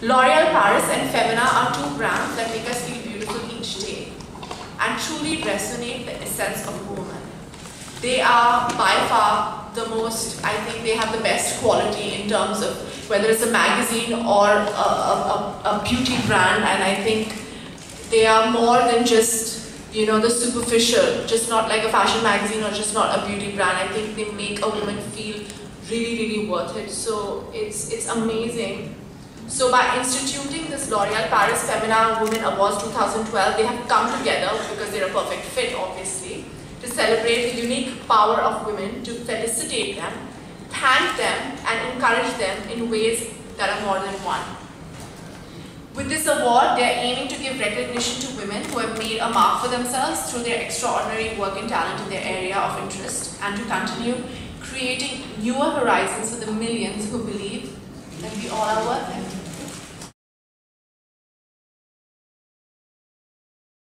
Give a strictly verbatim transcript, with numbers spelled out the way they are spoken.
L'Oreal Paris and Femina are two brands that make us feel beautiful each day and truly resonate the essence of a woman. They are by far the most, I think they have the best quality in terms of whether it's a magazine or a, a, a, a beauty brand, and I think they are more than just, you know, the superficial, just not like a fashion magazine or just not a beauty brand. I think they make a woman feel really, really worth it. So it's, it's amazing. So by instituting this L'Oreal Paris-Femina Women Awards twenty twelve, they have come together because they're a perfect fit, obviously, to celebrate the unique power of women, to felicitate them, thank them, and encourage them in ways that are more than one. With this award, they are aiming to give recognition to women who have made a mark for themselves through their extraordinary work and talent in their area of interest, and to continue creating newer horizons for the millions who believe that we all are worth it.